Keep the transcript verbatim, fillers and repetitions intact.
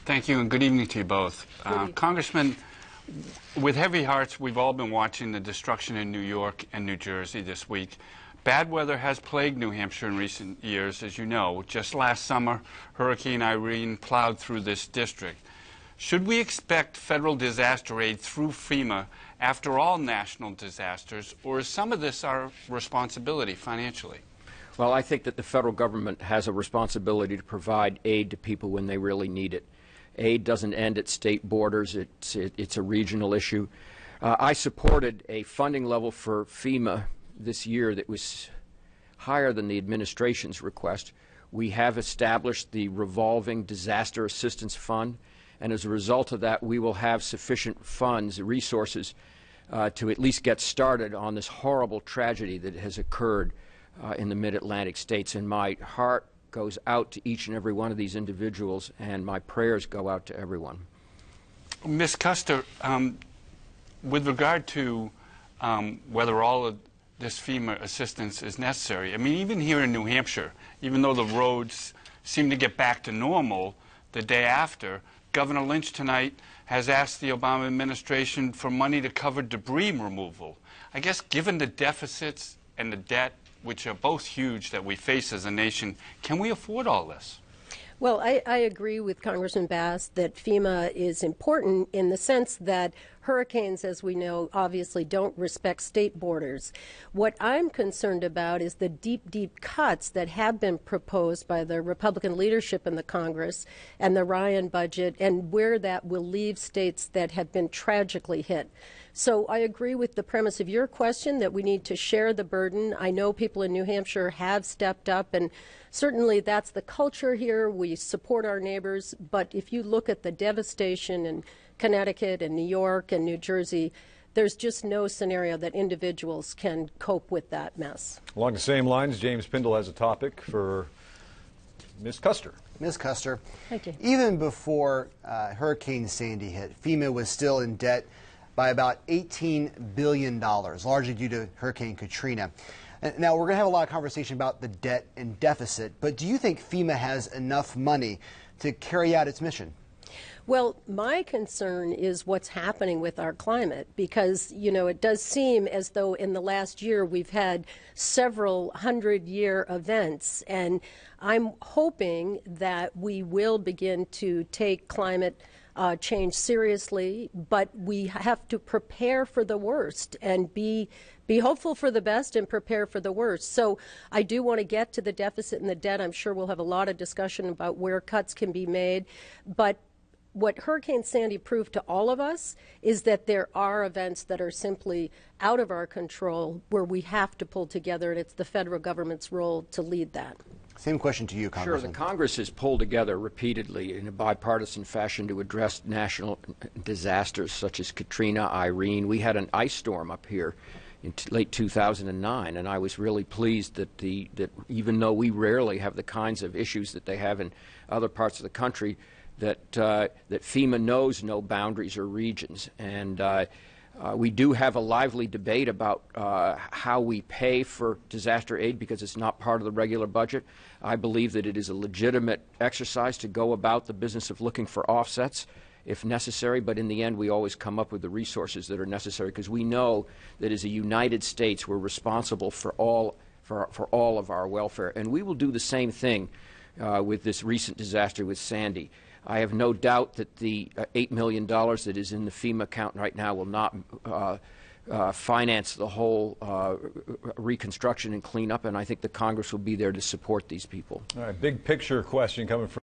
Thank you, and good evening to you both. Uh, Congressman, with heavy hearts, we've all been watching the destruction in New York and New Jersey this week. Bad weather has plagued New Hampshire in recent years, as you know. Just last summer, Hurricane Irene plowed through this district. Should we expect federal disaster aid through FEMA after all national disasters, or is some of this our responsibility financially? Well, I think that the federal government has a responsibility to provide aid to people when they really need it. Aid doesn't end at state borders. It's, it, it's a regional issue. Uh, I supported a funding level for FEMA this year that was higher than the administration's request. We have established the revolving disaster assistance fund, and as a result of that, we will have sufficient funds, resources, uh, to at least get started on this horrible tragedy that has occurred uh, in the mid-Atlantic states. And my heart goes out to each and every one of these individuals, and my prayers go out to everyone. Miz Custer, um, with regard to um, whether all of this FEMA assistance is necessary, I mean, even here in New Hampshire, even though the roads seem to get back to normal the day after, Governor Lynch tonight has asked the Obama administration for money to cover debris removal. I guess given the deficits and the debt, which are both huge, that we face as a nation, can we afford all this? Well, I, I agree with Congressman Bass that FEMA is important in the sense that hurricanes, as we know, obviously don't respect state borders. What I'm concerned about is the deep, deep cuts that have been proposed by the Republican leadership in the Congress and the Ryan budget, and where that will leave states that have been tragically hit. So I agree with the premise of your question that we need to share the burden. I know people in New Hampshire have stepped up, and certainly that's the culture here. We support our neighbors, but if you look at the devastation in Connecticut and New York and New Jersey, there's just no scenario that individuals can cope with that mess. Along the same lines, James Pindle has a topic for Miz Custer. Miz Custer, Thank you. Even before uh, Hurricane Sandy hit, FEMA was still in debt by about eighteen billion dollars, largely due to Hurricane Katrina. Now, we're going to have a lot of conversation about the debt and deficit, but do you think FEMA has enough money to carry out its mission? Well, my concern is what's happening with our climate, because, you know, it does seem as though in the last year we've had several hundred-year events, and I'm hoping that we will begin to take climate uh, change seriously, but we have to prepare for the worst and be Be hopeful for the best and prepare for the worst. So I do want to get to the deficit and the debt. I'm sure we'll have a lot of discussion about where cuts can be made. But what Hurricane Sandy proved to all of us is that there are events that are simply out of our control where we have to pull together, and it's the federal government's role to lead that. Same question to you, Congressman. Sure, the Congress has pulled together repeatedly in a bipartisan fashion to address national disasters such as Katrina, Irene. We had an ice storm up here in late two thousand nine, and I was really pleased that the that even though we rarely have the kinds of issues that they have in other parts of the country, that uh, that FEMA knows no boundaries or regions, and uh, uh, we do have a lively debate about uh, how we pay for disaster aid because it's not part of the regular budget. I believe that it is a legitimate exercise to go about the business of looking for offsets if necessary, but in the end we always come up with the resources that are necessary because we know that as a United States we're responsible for all, for, for all of our welfare. And we will do the same thing uh, with this recent disaster with Sandy. I have no doubt that the uh, eight million dollars that is in the FEMA account right now will not uh, uh, finance the whole uh, reconstruction and cleanup, and I think the Congress will be there to support these people. All right, big picture question coming from